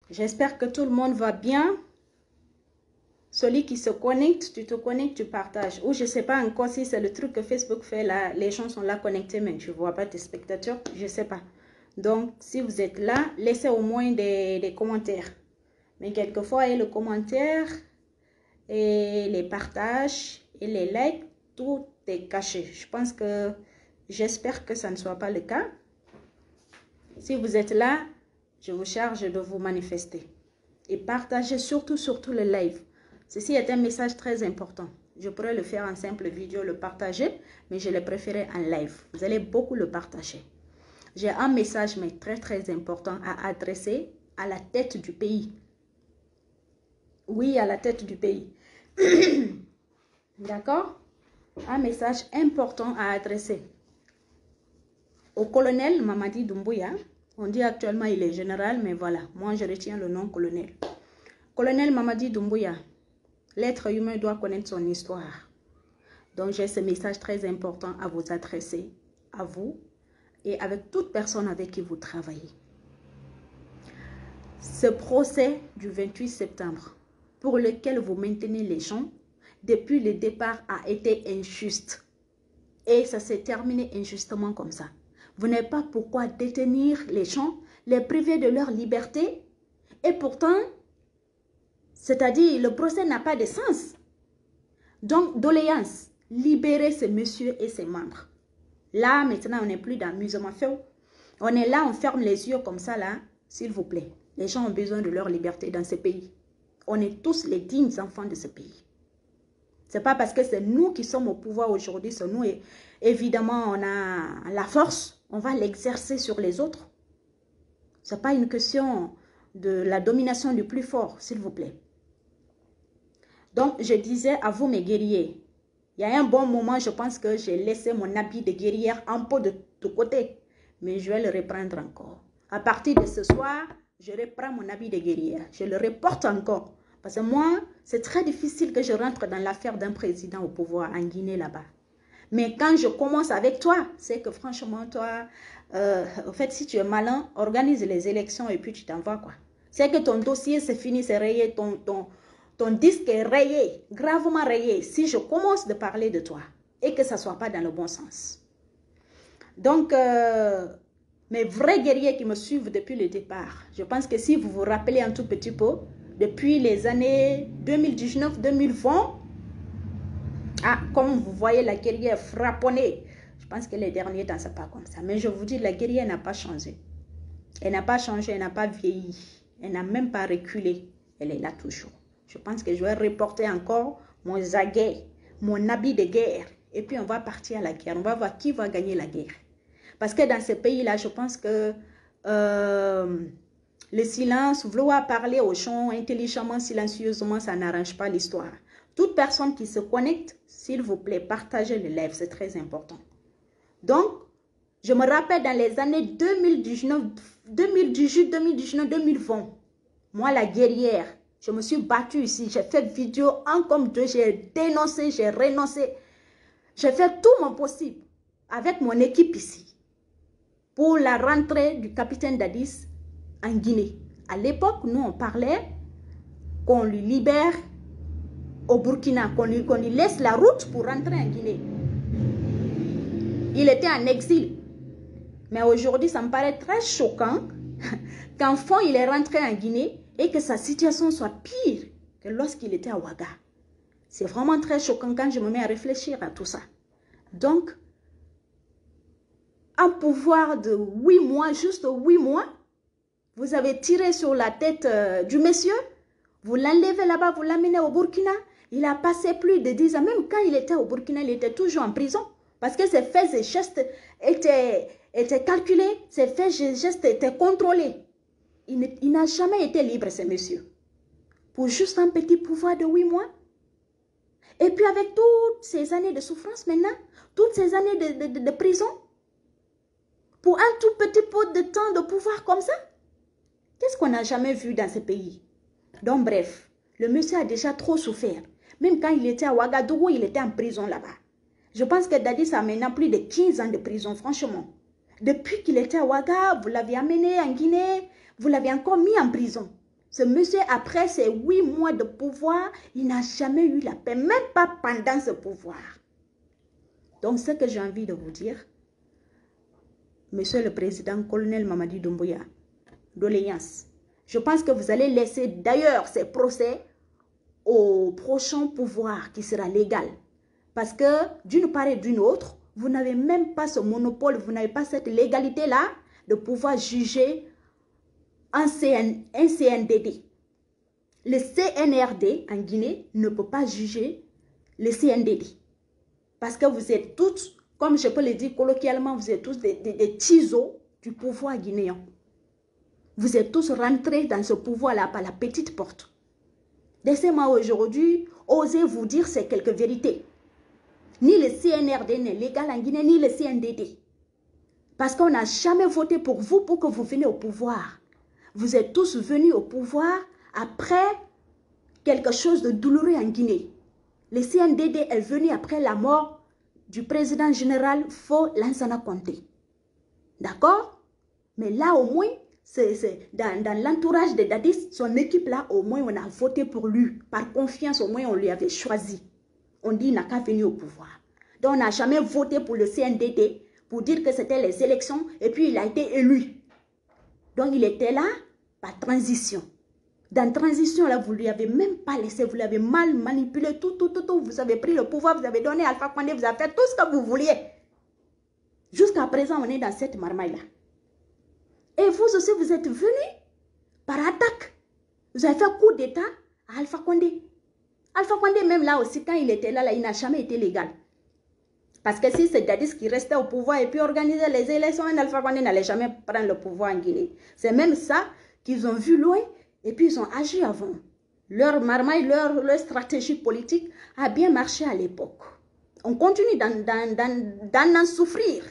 J'espère que tout le monde va bien. Celui qui se connecte, tu te connectes, tu partages. Ou je ne sais pas encore si c'est le truc que Facebook fait là. Les gens sont là connectés, mais tu ne vois pas tes spectateurs. Je ne sais pas. Donc, si vous êtes là, laissez au moins des commentaires. Mais quelquefois, il y a le commentaire et les partages et les likes, tout est caché. Je pense que, j'espère que ça ne soit pas le cas. Si vous êtes là, je vous charge de vous manifester. Et partagez surtout le live. Ceci est un message très important. Je pourrais le faire en simple vidéo, le partager, mais je l'ai préféré en live. Vous allez beaucoup le partager. J'ai un message, mais très important à adresser à la tête du pays. Oui, à la tête du pays. D'accord? Un message important à adresser au colonel Mamadi Doumbouya. On dit actuellement il est général, mais voilà, moi je retiens le nom colonel. Colonel Mamadi Doumbouya, l'être humain doit connaître son histoire. Donc j'ai ce message très important à vous adresser, à vous et avec toute personne avec qui vous travaillez. Ce procès du 28 septembre, pour lequel vous maintenez les gens, depuis le départ a été injuste. Et ça s'est terminé injustement comme ça. Vous n'avez pas pourquoi détenir les gens, les priver de leur liberté. Et pourtant, c'est-à-dire le procès n'a pas de sens. Donc, doléance, libérez ce monsieur et ses membres. Là, maintenant, on n'est plus d'amusement. On est là, on ferme les yeux comme ça, là, s'il vous plaît. Les gens ont besoin de leur liberté dans ce pays. On est tous les dignes enfants de ce pays. Ce n'est pas parce que c'est nous qui sommes au pouvoir aujourd'hui, c'est nous, et évidemment, on a la force, on va l'exercer sur les autres. Ce n'est pas une question de la domination du plus fort, s'il vous plaît. Donc, je disais à vous, mes guerriers, il y a un bon moment, je pense que j'ai laissé mon habit de guerrière en pot de côté, mais je vais le reprendre encore. À partir de ce soir, je reprends mon habit de guerrière, je le reporte encore. Parce que moi, c'est très difficile que je rentre dans l'affaire d'un président au pouvoir en Guinée là-bas. Mais quand je commence avec toi, c'est que franchement, toi, en fait, si tu es malin, organise les élections et puis tu t'envoies quoi. C'est que ton dossier, c'est fini, c'est rayé, ton disque est rayé, gravement rayé, si je commence de parler de toi et que ça ne soit pas dans le bon sens. Donc, mes vrais guerriers qui me suivent depuis le départ, je pense que si vous vous rappelez un tout petit peu, depuis les années 2019-2020, comme vous voyez la guerrière frapponnée, je pense que les derniers temps, ce n'est pas comme ça. Mais je vous dis, la guerrière n'a pas changé. Elle n'a pas changé, elle n'a pas vieilli. Elle n'a même pas reculé. Elle est là toujours. Je pense que je vais reporter encore mon zaguet, mon habit de guerre. Et puis on va partir à la guerre. On va voir qui va gagner la guerre. Parce que dans ce pays-là, je pense que le silence, vouloir parler aux gens intelligemment, silencieusement, ça n'arrange pas l'histoire. Toute personne qui se connecte, s'il vous plaît, partagez le live, c'est très important. Donc, je me rappelle dans les années 2019, 2020, moi la guerrière, je me suis battue ici, j'ai fait vidéo un comme deux, j'ai dénoncé, j'ai renoncé. J'ai fait tout mon possible avec mon équipe ici pour la rentrée du capitaine Dadis en Guinée. À l'époque, nous on parlait qu'on lui libère au Burkina, qu'on lui laisse la route pour rentrer en Guinée. Il était en exil. Mais aujourd'hui, ça me paraît très choquant qu'enfin il est rentré en Guinée et que sa situation soit pire que lorsqu'il était à Ouaga. C'est vraiment très choquant quand je me mets à réfléchir à tout ça. Donc, un pouvoir de 8 mois, juste 8 mois, vous avez tiré sur la tête du monsieur, vous l'enlevez là-bas, vous l'amenez au Burkina. Il a passé plus de 10 ans. Même quand il était au Burkina, il était toujours en prison. Parce que ses faits et gestes étaient calculés, ses faits et gestes étaient contrôlés. Il n'a jamais été libre, ce monsieur. Pour juste un petit pouvoir de 8 mois. Et puis avec toutes ces années de souffrance maintenant, toutes ces années de prison, pour un tout petit peu de temps de pouvoir comme ça, qu'est-ce qu'on n'a jamais vu dans ce pays? Donc bref, le monsieur a déjà trop souffert. Même quand il était à Ouagadougou, il était en prison là-bas. Je pense que Dadis a maintenant plus de 15 ans de prison, franchement. Depuis qu'il était à Ouaga, vous l'avez amené en Guinée, vous l'avez encore mis en prison. Ce monsieur, après ses 8 mois de pouvoir, il n'a jamais eu la paix, même pas pendant ce pouvoir. Donc, ce que j'ai envie de vous dire, Monsieur le Président, colonel Mamadi Doumbouya, doléance. Je pense que vous allez laisser d'ailleurs ces procès au prochain pouvoir qui sera légal. Parce que d'une part et d'une autre, vous n'avez même pas ce monopole, vous n'avez pas cette légalité-là de pouvoir juger un CNDD. Le CNRD en Guinée ne peut pas juger le CNDD. Parce que vous êtes tous, comme je peux le dire colloquialement, vous êtes tous des ciseaux du pouvoir guinéen. Vous êtes tous rentrés dans ce pouvoir-là par la petite porte. Laissez-moi aujourd'hui oser vous dire ces quelques vérités. Ni le CNRD n'est légal en Guinée, ni le CNDD. Parce qu'on n'a jamais voté pour vous pour que vous veniez au pouvoir. Vous êtes tous venus au pouvoir après quelque chose de douloureux en Guinée. Le CNDD est venu après la mort du président général Faure Lansana Conté. D'accord? Mais là au moins, dans l'entourage de Dadis, son équipe là, au moins on a voté pour lui. Par confiance, au moins on lui avait choisi. On dit qu'il n'a qu'à venir au pouvoir. Donc on n'a jamais voté pour le CNDD pour dire que c'était les élections et puis il a été élu. Donc il était là par transition. Dans transition, là, vous ne lui avez même pas laissé, vous l'avez mal manipulé, tout. Vous avez pris le pouvoir, vous avez donné à Alpha Condé, vous avez fait tout ce que vous vouliez. Jusqu'à présent, on est dans cette marmaille-là. Et vous aussi, vous êtes venus par attaque. Vous avez fait coup d'État à Alpha Condé. Alpha Condé, même là aussi, quand il était là, il n'a jamais été légal. Parce que si c'est Dadis qui restait au pouvoir et puis organisait les élections, Alpha Condé n'allait jamais prendre le pouvoir en Guinée. C'est même ça qu'ils ont vu loin et puis ils ont agi avant. Leur marmaille, leur stratégie politique a bien marché à l'époque. On continue d'en souffrir.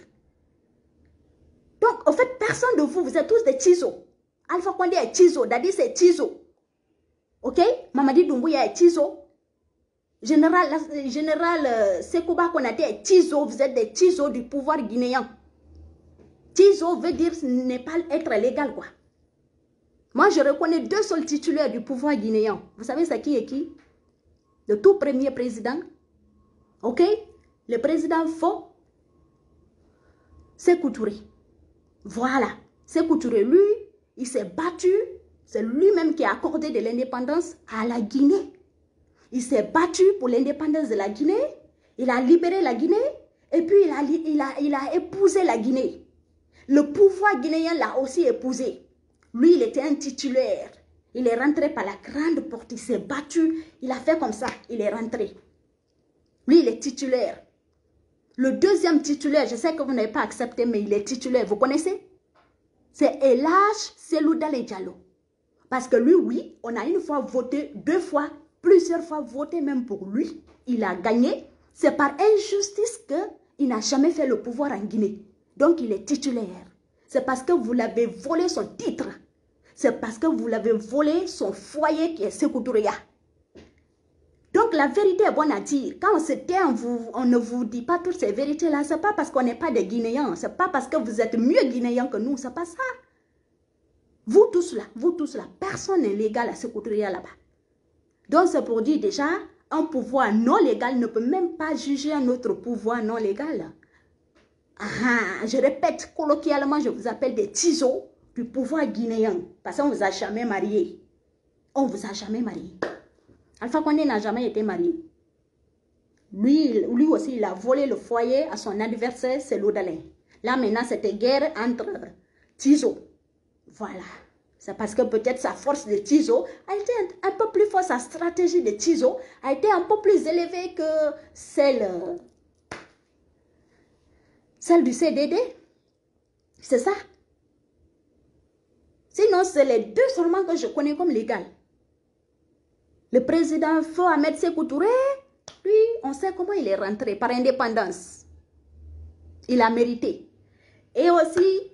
Donc, en fait, personne de vous, vous êtes tous des ciseaux. Alpha Condé est ciseau, Dadis est ciseau. Ok? Mamadi Doumbouya est ciseau. Général Sekouba Konaté est ciseau, vous êtes des ciseaux du pouvoir guinéen. Ciseau veut dire ne pas être légal, quoi. Moi, je reconnais 2 seuls titulaires du pouvoir guinéen. Vous savez c'est qui et qui? Le tout premier président. Ok? Le président Faure Sékou Touré. Voilà. Sékou Touré, lui, il s'est battu. C'est lui-même qui a accordé de l'indépendance à la Guinée. Il s'est battu pour l'indépendance de la Guinée. Il a libéré la Guinée. Et puis, il a épousé la Guinée. Le pouvoir guinéen l'a aussi épousé. Lui, il était un titulaire. Il est rentré par la grande porte. Il s'est battu. Il a fait comme ça. Il est rentré. Lui, il est titulaire. Le deuxième titulaire, je sais que vous n'avez pas accepté, mais il est titulaire. Vous connaissez? C'est El Hadj Cellou Dalein Diallo. Parce que lui, oui, on a une fois voté, 2 fois, plusieurs fois voté même pour lui. Il a gagné. C'est par injustice qu'il n'a jamais fait le pouvoir en Guinée. Donc, il est titulaire. C'est parce que vous l'avez volé son titre. C'est parce que vous l'avez volé son foyer qui est Sékou Touré. Donc, la vérité est bonne à dire. Quand on se tait, on ne vous dit pas toutes ces vérités-là. Ce n'est pas parce qu'on n'est pas des Guinéens. Ce n'est pas parce que vous êtes mieux Guinéens que nous. Ce n'est pas ça. Vous tous là, personne n'est légal à Sékou Touré là-bas. Donc, c'est pour dire déjà, un pouvoir non légal ne peut même pas juger un autre pouvoir non légal. Je répète, colloquialement, je vous appelle des ciseaux du pouvoir guinéen. Parce qu'on ne vous a jamais marié. On ne vous a jamais marié. Alpha Condé n'a jamais été marié. Lui aussi, il a volé le foyer à son adversaire, c'est Cellou Dalein. Là, maintenant, c'était guerre entre ciseaux. Voilà. C'est parce que peut-être sa force de ciseaux a été un peu plus forte, sa stratégie de ciseaux a été un peu plus élevée que celle du CDD. C'est ça. Sinon, c'est les 2 seulement que je connais comme légal. Le président Faure Ahmed Sékou Touré, lui, on sait comment il est rentré par indépendance. Il a mérité. Et aussi,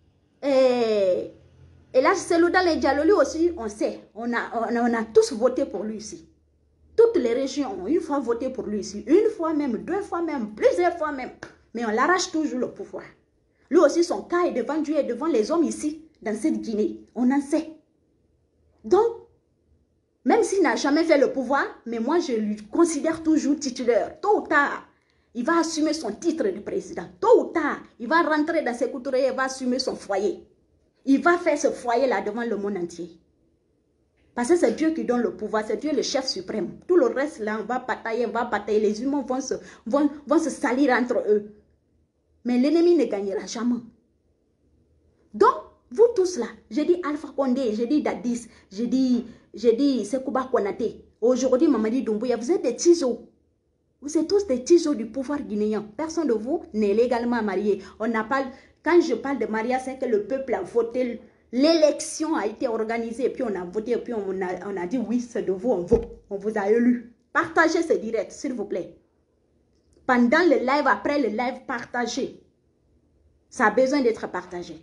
et là, Cellou Dalein Diallo, lui aussi, on sait. On a tous voté pour lui ici. Toutes les régions ont une fois voté pour lui ici. 1 fois même, 2 fois même, plusieurs fois même. Mais on l'arrache toujours le pouvoir. Lui aussi, son cas est devant Dieu et devant les hommes ici, dans cette Guinée. On en sait. Donc, même s'il n'a jamais fait le pouvoir, mais moi, je lui considère toujours titulaire. Tôt ou tard, il va assumer son titre de président. Tôt ou tard, il va rentrer dans ses couturiers et va assumer son foyer. Il va faire ce foyer-là devant le monde entier. Parce que c'est Dieu qui donne le pouvoir, c'est Dieu le chef suprême. Tout le reste, là, on va batailler. Les humains vont se salir entre eux. Mais l'ennemi ne gagnera jamais. Donc, vous tous là, j'ai dit Alpha Condé, j'ai dit Dadis, j'ai dit Sekouba Konaté. Aujourd'hui, Mamadi Doumbouya, vous êtes des tisos. Vous êtes tous des tisos du pouvoir guinéen. Personne de vous n'est légalement marié. On n'a pas... Quand je parle de mariage, c'est que le peuple a voté. L'élection a été organisée. Et puis on a voté. Et puis on a dit oui, c'est de vous, on vote. On vous a élu. Partagez ce direct, s'il vous plaît. Pendant le live, après le live, partagez. Ça a besoin d'être partagé.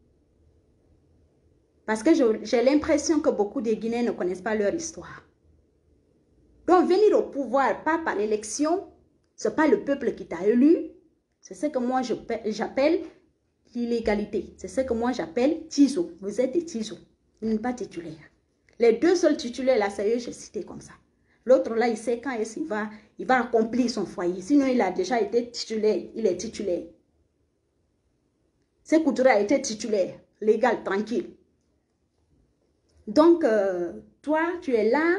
Parce que j'ai l'impression que beaucoup de Guinéens ne connaissent pas leur histoire. Donc, venir au pouvoir, pas par l'élection, ce n'est pas le peuple qui t'a élu. C'est ce que moi, j'appelle l'illégalité. C'est ce que moi, j'appelle tiso. Vous êtes des tisos. Vous n'êtes pas titulaires. Les deux seuls titulaires, là, c'est eux, j'ai cité comme ça. L'autre, là, il sait quand il va accomplir son foyer. Sinon, il a déjà été titulaire. Il est titulaire. Sékou Touré a été titulaire. Légal, tranquille. Donc, toi, tu es là.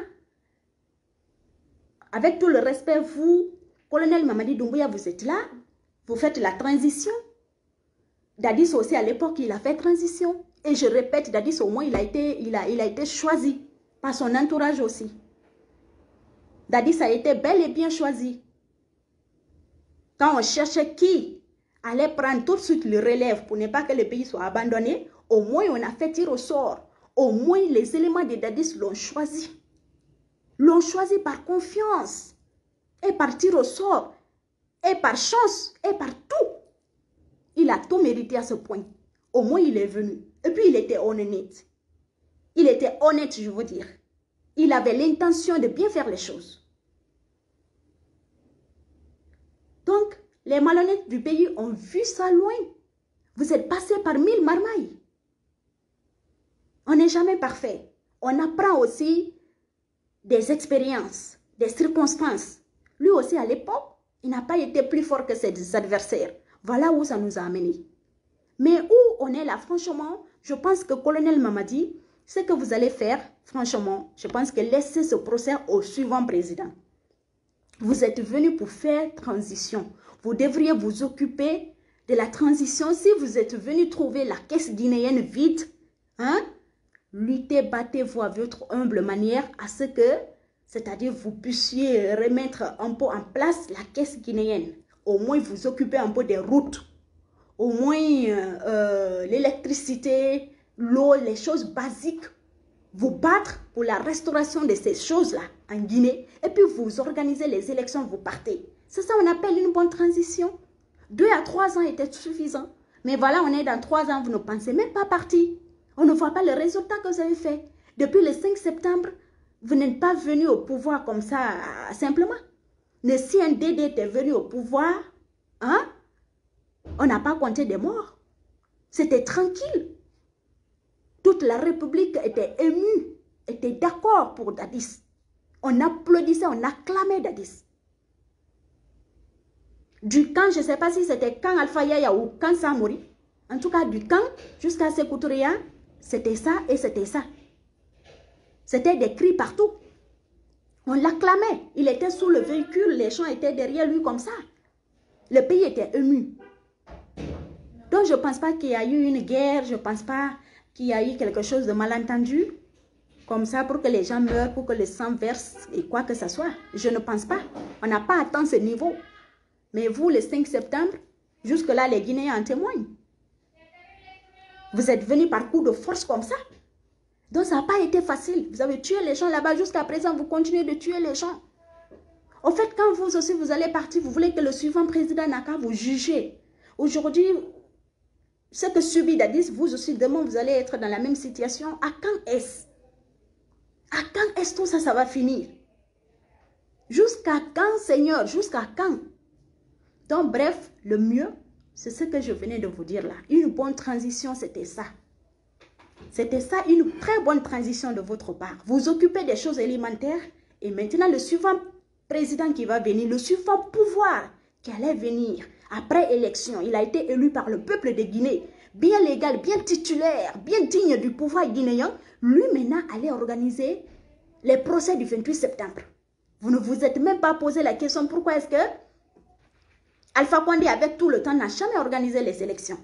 Avec tout le respect, vous, colonel Mamadi Doumbouya, vous êtes là. Vous faites la transition. Dadis aussi, à l'époque, il a fait transition. Et je répète, Dadis, au moins, il a été choisi par son entourage aussi. Dadis a été bel et bien choisi. Quand on cherchait qui allait prendre tout de suite le relève pour ne pas que le pays soit abandonné, au moins, on a fait tir au sort. Au moins, les éléments de Dadis l'ont choisi. L'ont choisi par confiance. Et par tir au sort. Et par chance. Et par tout. Il a tout mérité à ce point. Au moins, il est venu. Et puis, il était honnête. Il était honnête, je veux dire. Il avait l'intention de bien faire les choses. Donc, les malhonnêtes du pays ont vu ça loin. Vous êtes passé par 1000 marmailles. On n'est jamais parfait. On apprend aussi des expériences, des circonstances. Lui aussi, à l'époque, il n'a pas été plus fort que ses adversaires. Voilà où ça nous a amenés. Mais où on est là, franchement, je pense que colonel Mamadi, ce que vous allez faire, franchement, je pense que laissez ce procès au suivant président. Vous êtes venu pour faire transition. Vous devriez vous occuper de la transition. Si vous êtes venu trouver la caisse guinéenne vide, hein, luttez, battez-vous à votre humble manière à ce que, c'est-à-dire vous puissiez remettre un peu en place la caisse guinéenne. Au moins vous occupez un peu des routes. Au moins l'électricité, l'eau, les choses basiques. Vous battre pour la restauration de ces choses-là en Guinée. Et puis vous organisez les élections, vous partez. C'est ça qu'on appelle une bonne transition. 2 à 3 ans était suffisant. Mais voilà, on est dans 3 ans, vous ne pensez même pas partir. On ne voit pas le résultat que vous avez fait. Depuis le 5 septembre, vous n'êtes pas venu au pouvoir comme ça, simplement. Mais si un DD était venu au pouvoir, hein, on n'a pas compté des morts. C'était tranquille. Toute la République était émue, était d'accord pour Dadis. On applaudissait, on acclamait Dadis. Du camp, je ne sais pas si c'était camp Alpha Yaya ou camp Samori. En tout cas, du camp jusqu'à Sékou Touré, c'était ça et c'était ça. C'était des cris partout. On l'acclamait. Il était sous le véhicule, les gens étaient derrière lui comme ça. Le pays était ému. Donc, je ne pense pas qu'il y a eu une guerre, je ne pense pas qu'il y a eu quelque chose de malentendu, comme ça, pour que les gens meurent, pour que le sang verse et quoi que ce soit. Je ne pense pas. On n'a pas atteint ce niveau. Mais vous, le 5 septembre, jusque-là, les Guinéens en témoignent. Vous êtes venus par coup de force comme ça. Donc, ça n'a pas été facile. Vous avez tué les gens là-bas. Jusqu'à présent, vous continuez de tuer les gens. Au fait, quand vous aussi, vous allez partir, vous voulez que le suivant président n'a qu'à vous juger. Aujourd'hui, ce que subit Dadis, vous aussi, demain, vous allez être dans la même situation. À quand est-ce? À quand est-ce tout ça, ça va finir? Jusqu'à quand, Seigneur? Jusqu'à quand? Donc, bref, le mieux, c'est ce que je venais de vous dire là. Une bonne transition, c'était ça. C'était ça une très bonne transition de votre part. Vous occupez des choses élémentaires et maintenant le suivant président qui va venir, le suivant pouvoir qui allait venir après élection, il a été élu par le peuple de Guinée, bien légal, bien titulaire, bien digne du pouvoir guinéen. Lui maintenant allait organiser les procès du 28 septembre. Vous ne vous êtes même pas posé la question pourquoi est-ce que Alpha Condé avec tout le temps n'a jamais organisé les élections.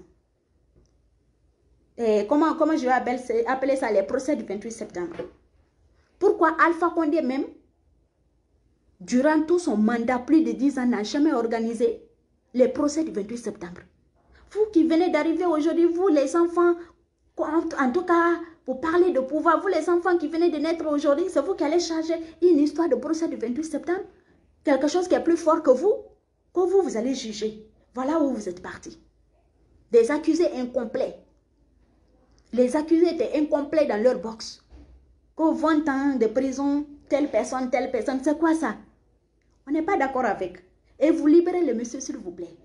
Et comment je vais appeler ça les procès du 28 septembre? Pourquoi Alpha Condé même, durant tout son mandat, plus de 10 ans, n'a jamais organisé les procès du 28 septembre? Vous qui venez d'arriver aujourd'hui, vous les enfants, en tout cas, pour parler de pouvoir, vous les enfants qui venez de naître aujourd'hui, c'est vous qui allez charger une histoire de procès du 28 septembre? Quelque chose qui est plus fort que vous vous allez juger. Voilà où vous êtes partis. Des accusés incomplets. Les accusés étaient incomplets dans leur box. Qu'au 20 ans de prison, telle personne, c'est quoi ça? On n'est pas d'accord avec. Et vous libérez le monsieur, s'il vous plaît.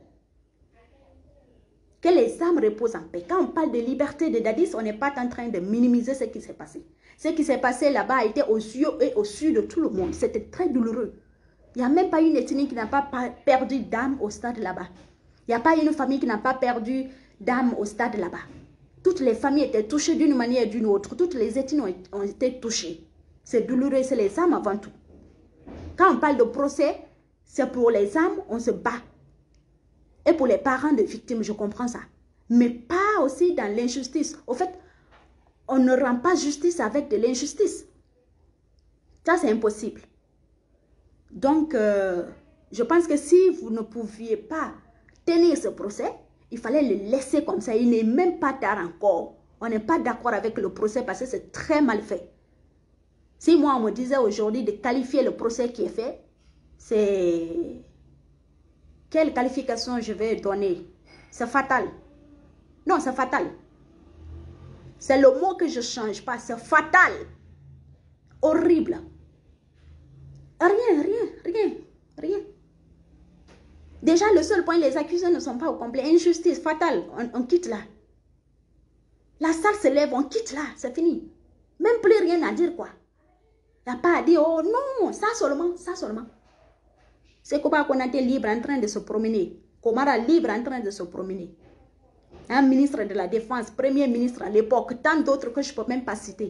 Que les âmes reposent en paix. Quand on parle de liberté de Dadis, on n'est pas en train de minimiser ce qui s'est passé. Ce qui s'est passé là-bas a été aux yeux et au su de tout le monde. C'était très douloureux. Il n'y a même pas une ethnie qui n'a pas perdu d'âme au stade là-bas. Il n'y a pas une famille qui n'a pas perdu d'âme au stade là-bas. Toutes les familles étaient touchées d'une manière ou d'une autre. Toutes les ethnies ont été touchées. C'est douloureux, c'est les âmes avant tout. Quand on parle de procès, c'est pour les âmes, on se bat. Et pour les parents de victimes, je comprends ça. Mais pas aussi dans l'injustice. Au fait, on ne rend pas justice avec de l'injustice. Ça, c'est impossible. Donc, je pense que si vous ne pouviez pas tenir ce procès, il fallait le laisser comme ça. Il n'est même pas tard encore. On n'est pas d'accord avec le procès parce que c'est très mal fait. Si moi, on me disait aujourd'hui de qualifier le procès qui est fait, c'est... Quelle qualification je vais donner? C'est fatal. Non, c'est fatal. C'est le mot que je ne change pas. C'est fatal. Horrible. Rien. Déjà, le seul point, les accusés ne sont pas au complet. Injustice, fatale. On quitte là. La salle se lève, on quitte là. C'est fini. Même plus rien à dire, quoi. Il n'y a pas à dire, oh non, ça seulement. C'est qu'on était libre en train de se promener. Komara libre en train de se promener. Un ministre de la Défense, premier ministre à l'époque, tant d'autres que je ne peux même pas citer.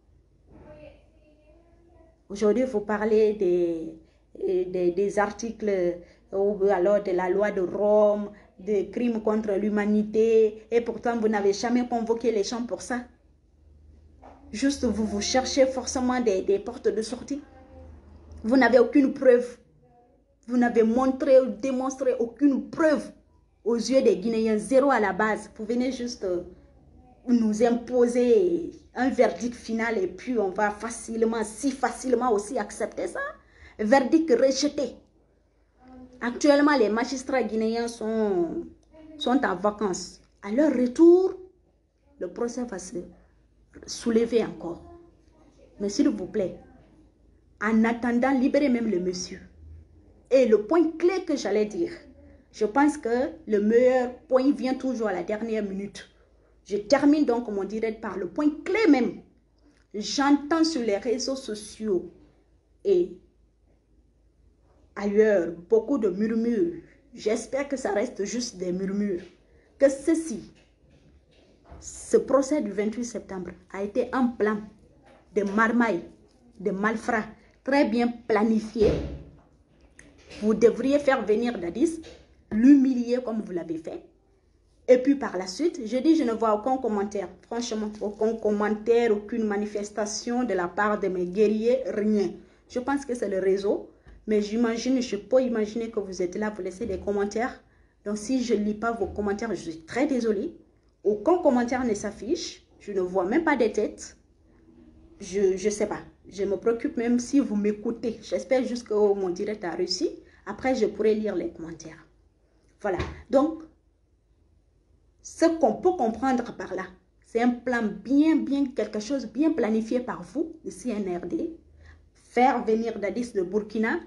Aujourd'hui, il faut parler des articles ou alors de la loi de Rome, des crimes contre l'humanité, et pourtant vous n'avez jamais convoqué les gens pour ça. Juste vous cherchez forcément des portes de sortie. Vous n'avez aucune preuve. Vous n'avez montré ou démontré aucune preuve aux yeux des Guinéens, zéro à la base. Vous venez juste nous imposer un verdict final et puis on va si facilement aussi accepter ça. Verdict rejeté. Actuellement, les magistrats guinéens sont en vacances. À leur retour, le procès va se soulever encore. Mais s'il vous plaît, en attendant, libérez même le monsieur. Et le point clé que j'allais dire, je pense que le meilleur point vient toujours à la dernière minute. Je termine donc mon direct par le point clé même. J'entends sur les réseaux sociaux et ailleurs beaucoup de murmures. J'espère que ça reste juste des murmures. Que ce procès du 28 septembre a été un plan de marmaille, de malfrats, très bien planifié. Vous devriez faire venir Dadis, l'humilier comme vous l'avez fait. Et puis par la suite, je dis, je ne vois aucun commentaire. Franchement, aucun commentaire, aucune manifestation de la part de mes guerriers, rien. Je pense que c'est le réseau. Mais j'imagine, je peux imaginer que vous êtes là, vous laissez des commentaires. Donc si je ne lis pas vos commentaires, je suis très désolée. Aucun commentaire ne s'affiche. Je ne vois même pas des têtes. Je ne sais pas. Je me préoccupe même si vous m'écoutez. J'espère juste que mon direct a réussi. Après, je pourrai lire les commentaires. Voilà. Donc, ce qu'on peut comprendre par là, c'est un plan quelque chose bien planifié par vous, le CNRD. Faire venir Dadis de Burkina,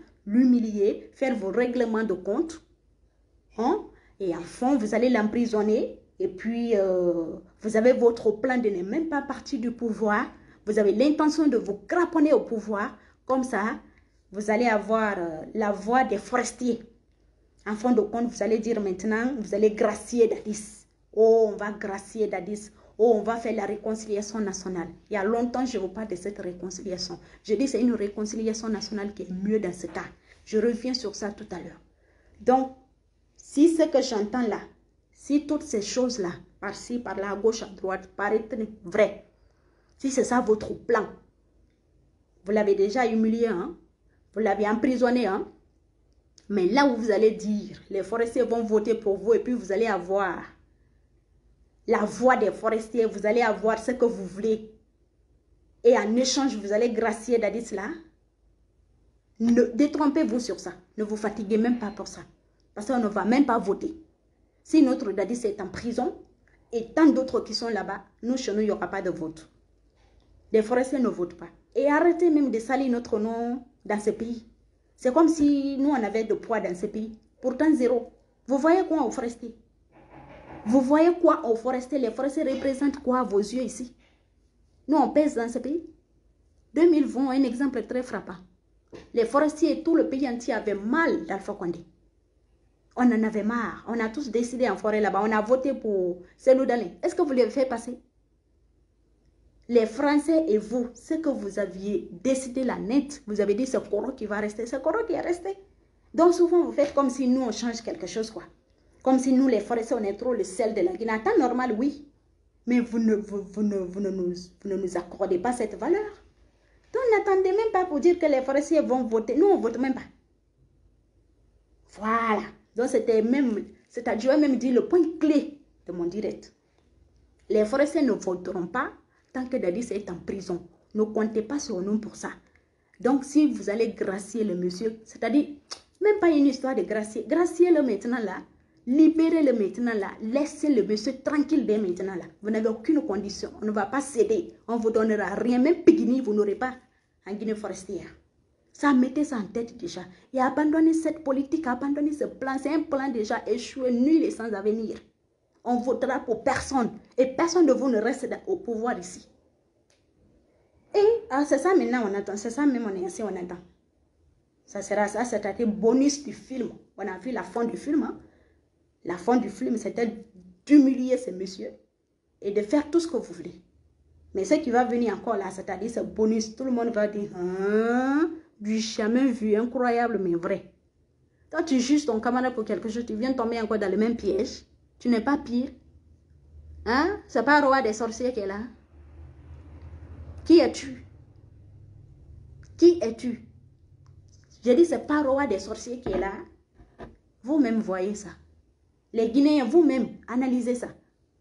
l'humilier, faire vos règlements de compte. Hein? Et à fond, vous allez l'emprisonner. Et puis, vous avez votre plan de ne même pas partir du pouvoir. Vous avez l'intention de vous craponner au pouvoir. Comme ça, vous allez avoir la voix des forestiers. En fin de compte, vous allez dire maintenant, vous allez gracier Dadis. Oh, on va gracier Dadis. Oh, on va faire la réconciliation nationale. Il y a longtemps, je vous parle de cette réconciliation. Je dis que c'est une réconciliation nationale qui est mieux dans ce cas. Je reviens sur ça tout à l'heure. Donc, si ce que j'entends là, si toutes ces choses-là, par-ci, par-là, à gauche, à droite, paraissent vraies, si c'est ça votre plan, vous l'avez déjà humilié, hein? Vous l'avez emprisonné, hein? Mais là où vous allez dire, les forestiers vont voter pour vous et puis vous allez avoir la voix des forestiers, vous allez avoir ce que vous voulez. Et en échange, vous allez gracier Dadis là. Ne détrompez-vous sur ça. Ne vous fatiguez même pas pour ça. Parce qu'on ne va même pas voter. Si notre Dadis est en prison et tant d'autres qui sont là-bas, nous, chez nous, il n'y aura pas de vote. Les forestiers ne votent pas. Et arrêtez même de salir notre nom dans ce pays. C'est comme si nous, on avait de poids dans ce pays. Pourtant, zéro. Vous voyez quoi aux forestiers? Vous voyez quoi aux forestiers? Les forestiers représentent quoi à vos yeux ici? Nous, on pèse dans ce pays. 2020, un exemple très frappant. Les forestiers et tout le pays entier avaient mal d'Alpha Condé. On en avait marre. On a tous décidé en forêt là-bas. On a voté pour Cellou Dalein. Est-ce que vous l'avez fait passer? Les Français et vous, ce que vous aviez décidé la net, vous avez dit c'est Koro qui va rester. C'est Koro qui est resté. Donc souvent, vous faites comme si nous, on change quelque chose, quoi. Comme si nous, les forestiers, on est trop le sel de la Guinée. En temps normal, oui. Mais vous ne nous accordez pas cette valeur. Donc, n'attendez même pas pour dire que les forestiers vont voter. Nous, on ne vote même pas. Voilà. Donc, c'est-à-dire, même dit le point clé de mon direct. Les forestiers ne voteront pas tant que Dadis est en prison. Ne comptez pas sur nous pour ça. Donc, si vous allez gracier le monsieur, c'est-à-dire, même pas une histoire de gracier. Graciez-le maintenant là. Libérez-le maintenant là. Laissez le monsieur tranquille dès maintenant là. Vous n'avez aucune condition. On ne va pas céder. On ne vous donnera rien. Même Pigini, vous n'aurez pas en Guinée forestière. Ça, mettez ça en tête déjà. Et abandonnez cette politique, abandonnez ce plan. C'est un plan déjà échoué, nul et sans avenir. On votera pour personne. Et personne de vous ne reste au pouvoir ici. Et c'est ça maintenant on attend. C'est ça même on est ici, on attend. Ça sera ça, c'est-à-dire bonus du film. On a vu la fin du film. Hein? La fin du film, c'était d'humilier ce monsieur et de faire tout ce que vous voulez. Mais ce qui va venir encore là, c'est-à-dire ce bonus, tout le monde va dire, hein, du jamais vu, incroyable, mais vrai. Quand tu juges ton camarade pour quelque chose, tu viens tomber encore dans le même piège. Tu n'es pas pire. Hein? C'est pas le roi des sorciers qui est là. Qui es-tu? Qui es-tu? J'ai dit, c'est pas le roi des sorciers qui est là. Vous-même voyez ça. Les Guinéens, vous-même, analysez ça.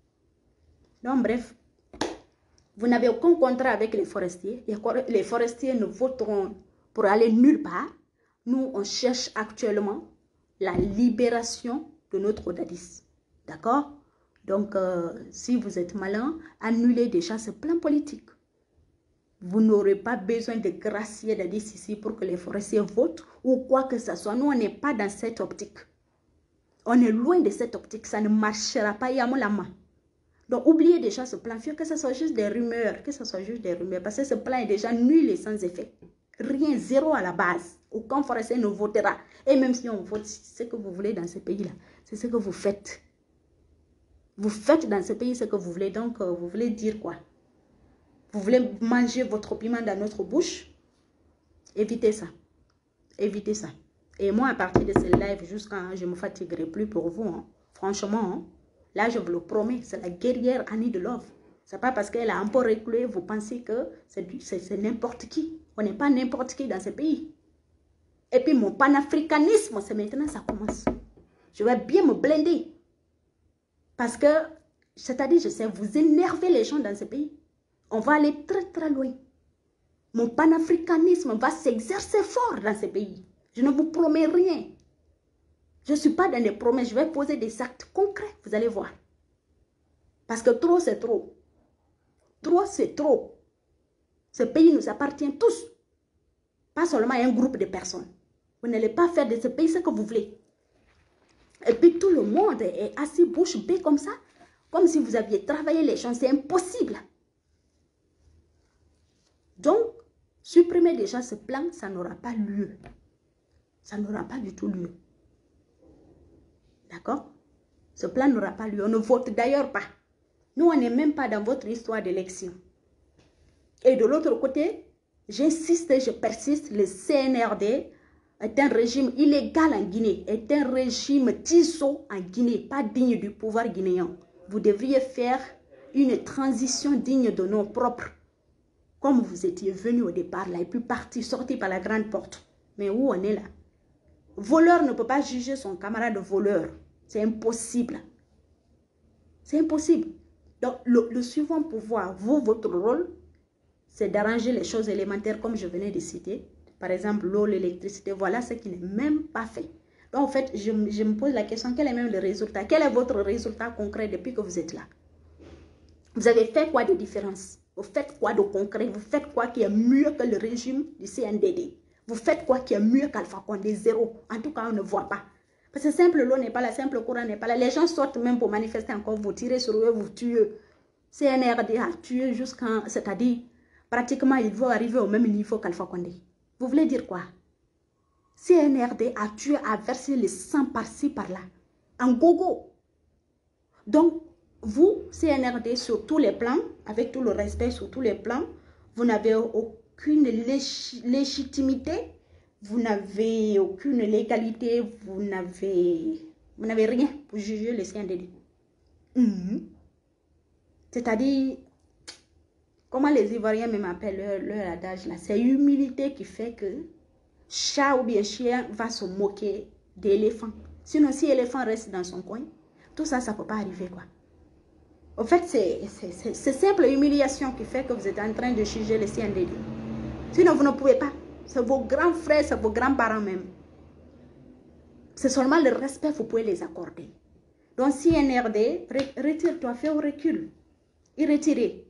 Donc, bref, vous n'avez aucun contrat avec les forestiers. Les forestiers ne voteront pour aller nulle part. Nous, on cherche actuellement la libération de notre Dadis. D'accord? Donc, si vous êtes malin, annulez déjà ce plan politique. Vous n'aurez pas besoin de gracier Dadis ici pour que les forestiers votent ou quoi que ce soit. Nous, on n'est pas dans cette optique. On est loin de cette optique. Ça ne marchera pas. Yamolama. Donc, oubliez déjà ce plan. Que ce soit juste des rumeurs. Que ce soit juste des rumeurs. Parce que ce plan est déjà nul et sans effet. Rien, zéro à la base. Aucun forestier ne votera. Et même si on vote, ce que vous voulez dans ce pays-là, c'est ce que vous faites. Vous faites dans ce pays ce que vous voulez. Donc, vous voulez dire quoi? Vous voulez manger votre piment dans notre bouche? Évitez ça. Évitez ça. Et moi, à partir de ce live, jusqu'à je ne me fatiguerai plus pour vous. Hein. Franchement, hein. Là, je vous le promets, c'est la guerrière Annie de Love. Ce n'est pas parce qu'elle a un peu reculé, vous pensez que c'est n'importe qui. On n'est pas n'importe qui dans ce pays. Et puis, mon panafricanisme, c'est maintenant, ça commence. Je vais bien me blinder. Parce que, c'est-à-dire, je sais, vous énervez les gens dans ce pays. On va aller très, très loin. Mon panafricanisme va s'exercer fort dans ce pays. Je ne vous promets rien. Je ne suis pas dans des promesses. Je vais poser des actes concrets. Vous allez voir. Parce que trop, c'est trop. Trop, c'est trop. Ce pays nous appartient tous. Pas seulement à un groupe de personnes. Vous n'allez pas faire de ce pays ce que vous voulez. Et puis tout le monde est assis bouche bée comme ça. Comme si vous aviez travaillé les choses. C'est impossible. Donc, supprimez déjà ce plan, ça n'aura pas lieu. Ça n'aura pas du tout lieu. D'accord? Ce plan n'aura pas lieu. On ne vote d'ailleurs pas. Nous, on n'est même pas dans votre histoire d'élection. Et de l'autre côté, j'insiste et je persiste, le CNRD est un régime illégal en Guinée, est un régime tissot en Guinée, pas digne du pouvoir guinéen. Vous devriez faire une transition digne de nom propre. Comme vous étiez venu au départ là, et puis sorti par la grande porte. Mais où on est là? Voleur ne peut pas juger son camarade voleur. C'est impossible. C'est impossible. Donc, le suivant pouvoir, vous, votre rôle, c'est d'arranger les choses élémentaires comme je venais de citer. Par exemple, l'eau, l'électricité, voilà ce qui n'est même pas fait. Donc, en fait, je me pose la question, quel est même le résultat? Quel est votre résultat concret depuis que vous êtes là? Vous avez fait quoi de différence? Vous faites quoi de concret? Vous faites quoi qui est mieux que le régime du CNDD? Vous faites quoi qui est mieux qu'Alpha Condé? Zéro. En tout cas, on ne voit pas. Parce que simple l'eau n'est pas là, simple courant n'est pas là. Les gens sortent même pour manifester encore, vous tirez sur eux, vous tuez. CNRD a tué jusqu'en... C'est-à-dire, pratiquement, il va arriver au même niveau qu'Alpha Condé. Vous voulez dire quoi? CNRD a tué, a versé le sang par-ci, par-là. En gogo. Donc, vous, CNRD, sur tous les plans, avec tout le respect sur tous les plans, vous n'avez aucune légitimité, vous n'avez aucune légalité, vous n'avez rien pour juger le CNDD. C'est-à-dire, comment les Ivoiriens même appellent leur adage là, c'est l'humilité qui fait que chat ou bien chien va se moquer d'éléphant. Sinon, si l'éléphant reste dans son coin, tout ça, ça ne peut pas arriver quoi. En fait, c'est simple humiliation qui fait que vous êtes en train de juger le CNDD. Sinon, vous ne pouvez pas. C'est vos grands frères, c'est vos grands-parents même. C'est seulement le respect que vous pouvez les accorder. Donc, CNRD, retire-toi, fais au recul. Y retirer.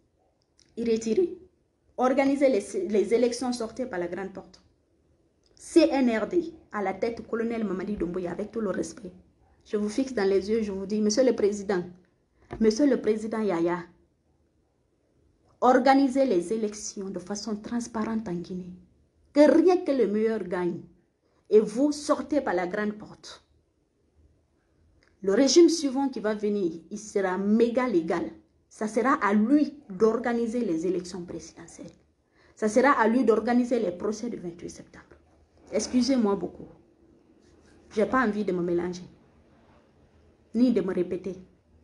Organisez les élections, sortez par la grande porte. CNRD, à la tête, colonel Mamadi Doumbouya, avec tout le respect. Je vous fixe dans les yeux, je vous dis, Monsieur le Président Yaya, organisez les élections de façon transparente en Guinée. Que rien que le meilleur gagne. Et vous sortez par la grande porte. Le régime suivant qui va venir, il sera méga légal. Ça sera à lui d'organiser les élections présidentielles. Ça sera à lui d'organiser les procès du 28 septembre. Excusez-moi beaucoup. Je n'ai pas envie de me mélanger. Ni de me répéter.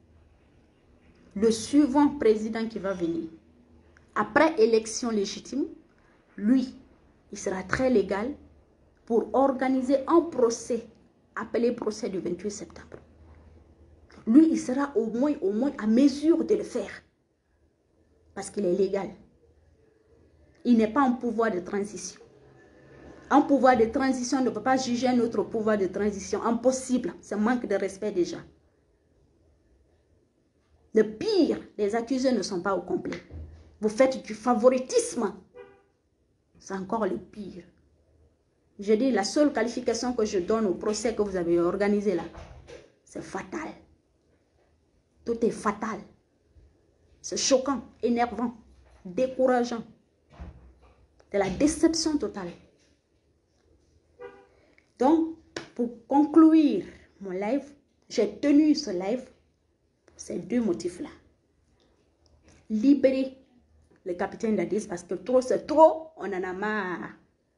Le suivant président qui va venir, après élection légitime, lui, il sera très légal pour organiser un procès, appelé procès du 28 septembre. Lui, il sera au moins à mesure de le faire. Parce qu'il est légal. Il n'est pas en pouvoir de transition. Un pouvoir de transition ne peut pas juger un autre pouvoir de transition. Impossible. C'est un manque de respect déjà. Le pire, les accusés ne sont pas au complet. Vous faites du favoritisme. C'est encore le pire. Je dis, la seule qualification que je donne au procès que vous avez organisé là, c'est fatal. Tout est fatal. C'est choquant, énervant, décourageant. C'est la déception totale. Donc, pour conclure mon live, j'ai tenu ce live pour ces deux motifs-là. Libérer le capitaine Dadis parce que trop c'est trop, on en a marre.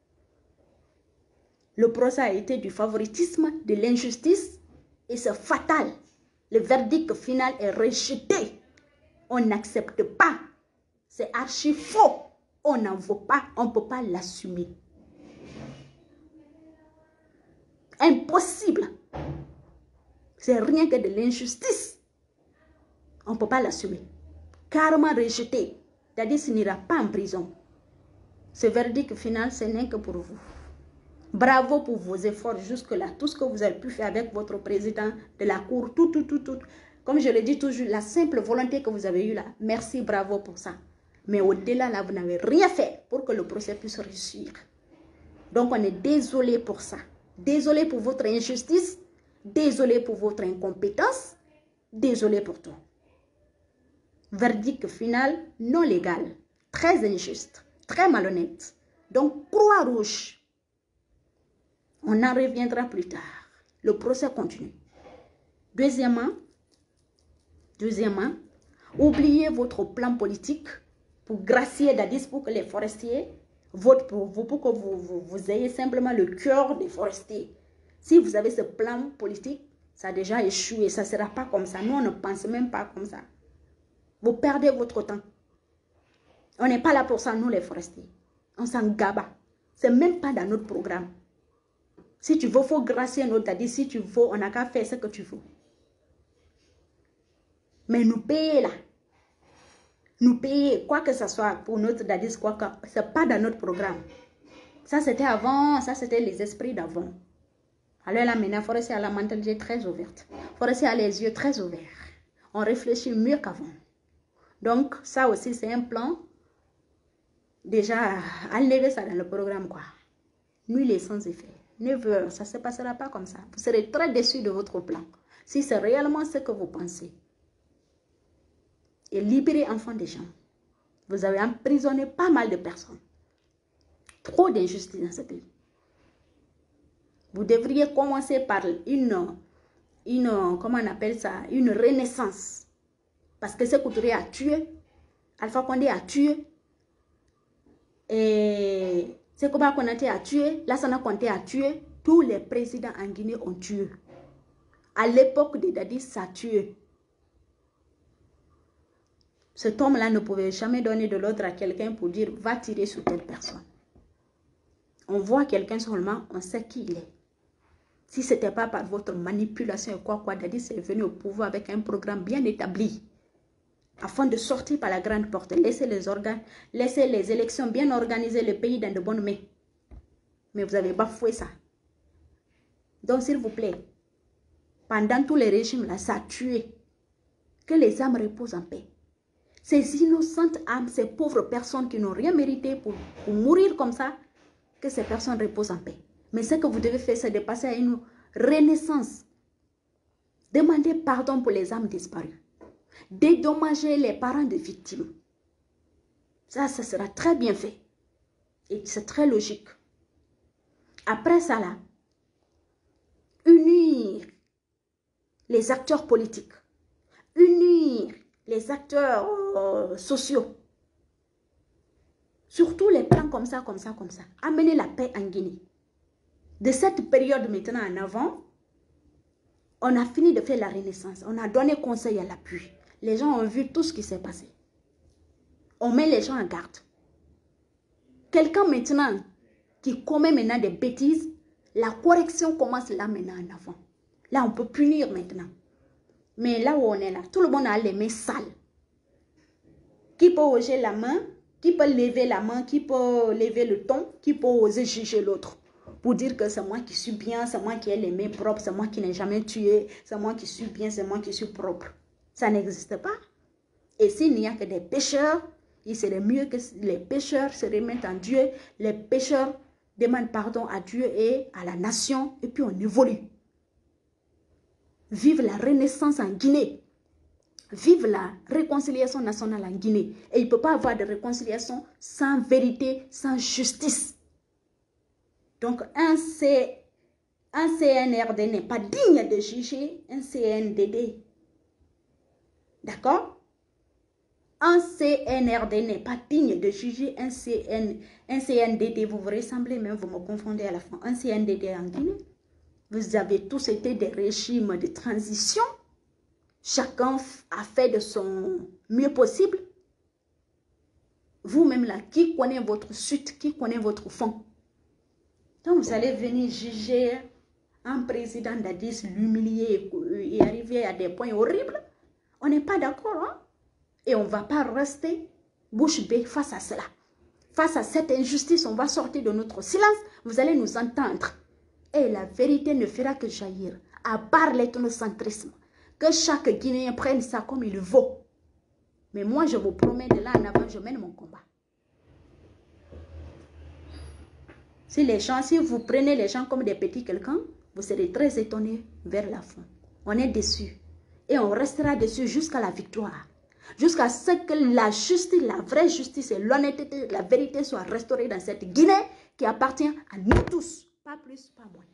Le procès a été du favoritisme, de l'injustice et c'est fatal. Le verdict final est rejeté. On n'accepte pas. C'est archi faux. On n'en veut pas. On ne peut pas l'assumer. Impossible. C'est rien que de l'injustice. On ne peut pas l'assumer. Carrément rejeté. Dadis n'ira pas en prison. Ce verdict final, ce n'est que pour vous. Bravo pour vos efforts jusque-là. Tout ce que vous avez pu faire avec votre président de la cour, tout. Comme je le dis toujours, la simple volonté que vous avez eue là, merci, bravo pour ça. Mais au-delà, là, vous n'avez rien fait pour que le procès puisse réussir. Donc, on est désolé pour ça. Désolé pour votre injustice. Désolé pour votre incompétence. Désolé pour tout. Verdict final non légal, très injuste, très malhonnête. Donc, croix rouge. On en reviendra plus tard. Le procès continue. Deuxièmement, oubliez votre plan politique pour gracier Dadis, pour que les forestiers votent pour vous, pour que vous ayez simplement le cœur des forestiers. Si vous avez ce plan politique, ça a déjà échoué, ça ne sera pas comme ça. Nous, on ne pense même pas comme ça. Vous perdez votre temps. On n'est pas là pour ça, nous les forestiers. On s'en gabe. Ce n'est même pas dans notre programme. Si tu veux, il faut gracier notre Dadis. Si tu veux, on n'a qu'à faire ce que tu veux. Mais nous payer là. Nous payer, quoi que ce soit pour notre Dadis, quoi que ce n'est pas dans notre programme. Ça, c'était avant, ça, c'était les esprits d'avant. Alors là, maintenant, Forestier a la mentalité très ouverte. Forestier a les yeux très ouverts. On réfléchit mieux qu'avant. Donc, ça aussi, c'est un plan. Déjà, enlevez ça dans le programme, quoi. Nuit les sans effet. 9 heures, ça ne se passera pas comme ça. Vous serez très déçus de votre plan. Si c'est réellement ce que vous pensez. Et libérer enfants des gens. Vous avez emprisonné pas mal de personnes. Trop d'injustice dans ce pays. Vous devriez commencer par comment on appelle ça, une renaissance. Parce que Sékou Touré a tué, Alpha Condé a tué, et Sékou Konaté a tué, Lassana Conté a tué, tous les présidents en Guinée ont tué. À l'époque de Dadis, ça a tué. Cet homme-là ne pouvait jamais donner de l'ordre à quelqu'un pour dire va tirer sur telle personne. On voit quelqu'un seulement, on sait qui il est. Si ce n'était pas par votre manipulation et quoi, Dadis est venu au pouvoir avec un programme bien établi. Afin de sortir par la grande porte, laisser les organes, laisser les élections bien organisées, le pays dans de bonnes mains. Mais vous avez bafoué ça. Donc, s'il vous plaît, pendant tous les régimes là, ça a tué. Que les âmes reposent en paix. Ces innocentes âmes, ces pauvres personnes qui n'ont rien mérité pour mourir comme ça, que ces personnes reposent en paix. Mais ce que vous devez faire, c'est de passer à une renaissance. Demandez pardon pour les âmes disparues. Dédommager les parents des victimes. Ça sera très bien fait. Et c'est très logique. Après ça, là, unir les acteurs politiques, unir les acteurs sociaux, surtout les plans comme ça. Amener la paix en Guinée. De cette période maintenant en avant, on a fini de faire la renaissance. On a donné conseil à l'appui. Les gens ont vu tout ce qui s'est passé. On met les gens en garde. Quelqu'un maintenant qui commet maintenant des bêtises, la correction commence là maintenant en avant. Là, on peut punir maintenant. Mais là où on est là, tout le monde a les mains sales. Qui peut oser la main, qui peut lever la main, qui peut lever le ton, qui peut oser juger l'autre. Pour dire que c'est moi qui suis bien, c'est moi qui ai les mains propres, c'est moi qui n'ai jamais tué, c'est moi qui suis bien, c'est moi qui suis propre. Ça n'existe pas. Et s'il n'y a que des pécheurs, il serait mieux que les pécheurs se remettent en Dieu, les pécheurs demandent pardon à Dieu et à la nation, et puis on évolue. Vive la renaissance en Guinée. Vive la réconciliation nationale en Guinée. Et il ne peut pas avoir de réconciliation sans vérité, sans justice. Donc un CNRD n'est pas digne de juger un CNDD. D'accord? Un CNRD n'est pas digne de juger un CNDD. Vous vous ressemblez même, vous me confondez à la fin. Un CNDD en Guinée. Vous avez tous été des régimes de transition. Chacun a fait de son mieux possible. Vous-même là, qui connaît votre suite, qui connaît votre fond? Donc vous allez venir juger un président Dadis, l'humilier et arriver à des points horribles. On n'est pas d'accord, hein? Et on ne va pas rester bouche bée face à cela. Face à cette injustice, on va sortir de notre silence. Vous allez nous entendre. Et la vérité ne fera que jaillir. À part l'ethnocentrisme. Que chaque Guinéen prenne ça comme il vaut. Mais moi, je vous promets, de là en avant, je mène mon combat. Si vous prenez les gens comme des petits quelqu'un, vous serez très étonnés vers la fin. On est déçus. Et on restera déçus jusqu'à la victoire. Jusqu'à ce que la justice, la vraie justice et l'honnêteté, la vérité soient restaurées dans cette Guinée qui appartient à nous tous. Pas plus, pas moins.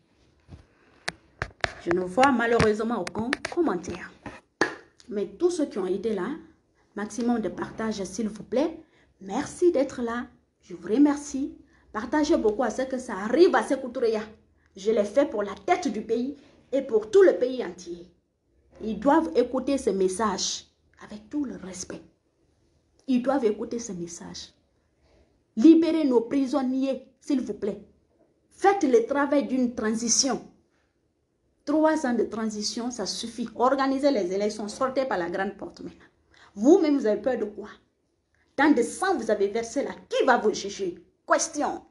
Je ne vois malheureusement aucun commentaire. Mais tous ceux qui ont été là, maximum de partage s'il vous plaît. Merci d'être là. Je vous remercie. Partagez beaucoup à ce que ça arrive à Sékou Touré. Je l'ai fait pour la tête du pays et pour tout le pays entier. Ils doivent écouter ce message avec tout le respect. Ils doivent écouter ce message. Libérez nos prisonniers, s'il vous plaît. Faites le travail d'une transition. 3 ans de transition, ça suffit. Organisez les élections, sortez par la grande porte maintenant. Vous-même, vous avez peur de quoi? Tant de sang vous avez versé là, qui va vous juger? Question.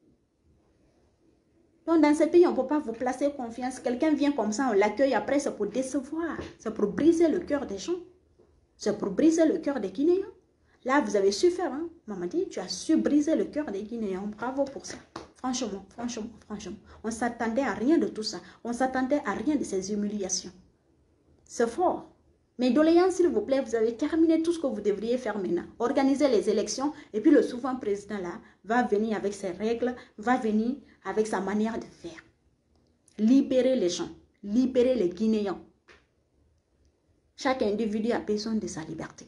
Donc, dans ce pays, on ne peut pas vous placer confiance. Quelqu'un vient comme ça, on l'accueille après, c'est pour décevoir. C'est pour briser le cœur des gens. C'est pour briser le cœur des Guinéens. Là, vous avez su faire, hein? Maman dit, tu as su briser le cœur des Guinéens. Bravo pour ça. Franchement, franchement, franchement. On ne s'attendait à rien de tout ça. On ne s'attendait à rien de ces humiliations. C'est fort. Mais doléances, s'il vous plaît, vous avez terminé tout ce que vous devriez faire maintenant. Organisez les élections et puis le souverain président là va venir avec ses règles, va venir avec sa manière de faire. Libérez les gens, libérez les Guinéens. Chaque individu a besoin de sa liberté.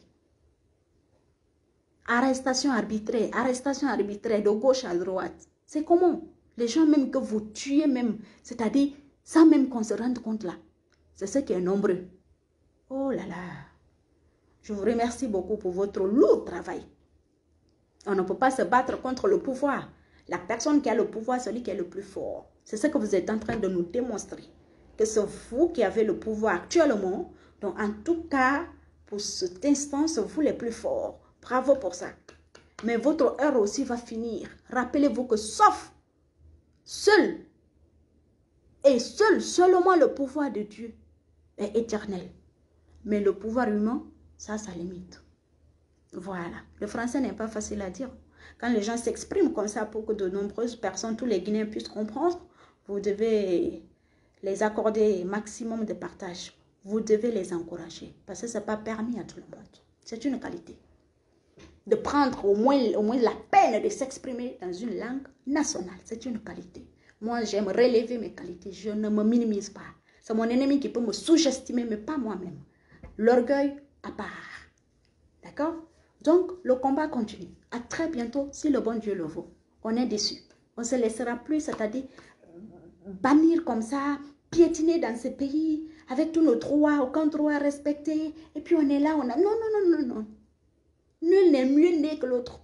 Arrestation arbitraire de gauche à droite. C'est comment? Les gens même que vous tuez même, c'est-à-dire sans même qu'on se rende compte là. C'est ce qui est nombreux. Oh là là, je vous remercie beaucoup pour votre lourd travail. On ne peut pas se battre contre le pouvoir. La personne qui a le pouvoir, celui qui est le plus fort. C'est ce que vous êtes en train de nous démontrer. Que c'est vous qui avez le pouvoir actuellement. Donc en tout cas, pour cet instant, c'est vous les plus forts. Bravo pour ça. Mais votre heure aussi va finir. Rappelez-vous que sauf seul et seulement le pouvoir de Dieu est éternel. Mais le pouvoir humain, ça limite. Voilà. Le français n'est pas facile à dire. Quand les gens s'expriment comme ça pour que de nombreuses personnes, tous les Guinéens puissent comprendre, vous devez les accorder maximum de partage. Vous devez les encourager. Parce que ce n'est pas permis à tout le monde. C'est une qualité. De prendre au moins la peine de s'exprimer dans une langue nationale. C'est une qualité. Moi, j'aime relever mes qualités. Je ne me minimise pas. C'est mon ennemi qui peut me sous-estimer, mais pas moi-même. L'orgueil à part. D'accord? Donc, le combat continue. À très bientôt, si le bon Dieu le veut. On est déçus. On ne se laissera plus, c'est-à-dire bannir comme ça, piétiner dans ce pays, avec tous nos droits, aucun droit respecté. Et puis on est là, on a... Non, non, non, non, non. Nul n'est mieux né que l'autre.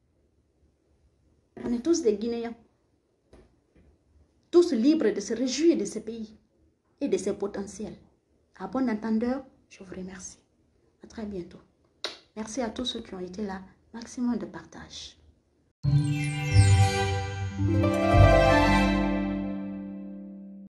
On est tous des Guinéens. Tous libres de se réjouir de ce pays et de ses potentiels. À bon entendeur, je vous remercie. À très bientôt. Merci à tous ceux qui ont été là. Maximum de partage.